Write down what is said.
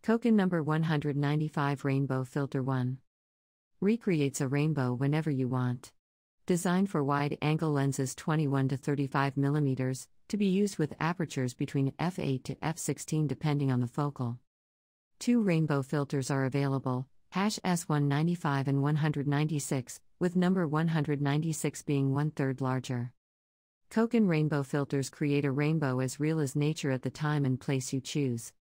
Cokin number 195 Rainbow Filter 1. Recreates a rainbow whenever you want. Designed for wide-angle lenses 21 to 35 mm, to be used with apertures between f8 to f16 depending on the focal. Two rainbow filters are available, S195 and 196, with number 196 being 1/3 larger. Cokin rainbow filters create a rainbow as real as nature at the time and place you choose.